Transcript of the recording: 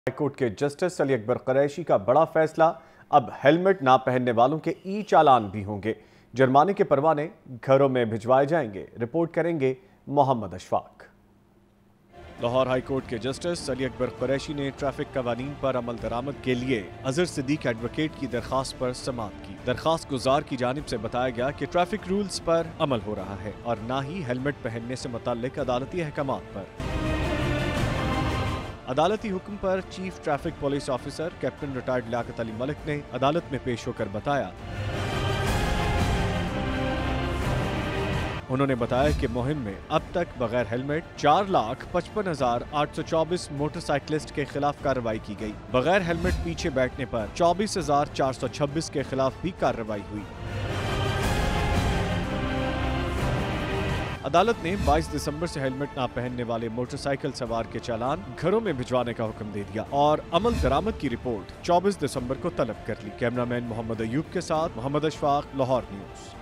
High court के justice Ali Akbar Qureshi का बड़ा फैसला। अब हेलमेट ना पहनने वालों के ई चालान भी होंगे। जुर्माने के परवाने घरों में भिजवाए जाएंगे। रिपोर्ट करेंगे मोहम्मद अशफाक। लाहौर हाई कोर्ट के जस्टिस अली अकबर कुरैशी ने ट्रैफिक कवानीन पर अमल दरामद के लिए अजहर सिद्दीक एडवोकेट की दरखास्त पर समाअत की। दरखास्त गुजार की जानिब से बताया गया कि ट्रैफिक रूल्स पर अमल हो रहा है और ना ही हेलमेट पहनने से मुताल्लिक अदालती अहकामात पर। अदालती हुक्म पर chief traffic police officer captain retired Liaquat Ali Malik ने अदालत में पेश होकर बताया। उन्होंने बताया कि मुहिम में अब तक बगैर हेलमेट 4,55,824 मोटरसाइकिलिस्ट के खिलाफ कार्रवाई की गई। बगैर हेलमेट पीछे बैठने पर 24,426 के खिलाफ भी कार्रवाई हुई। अदालत ने 22 दिसंबर से हेलमेट ना पहनने वाले मोटरसाइकिल सवार के चालान घरों में भिजवाने का हुक्म दे दिया और अमल दरामद की रिपोर्ट 24 दिसंबर को तलब कर ली। कैमरामैन मोहम्मद अयूब के साथ मोहम्मद अशफाक, लाहौर न्यूज़।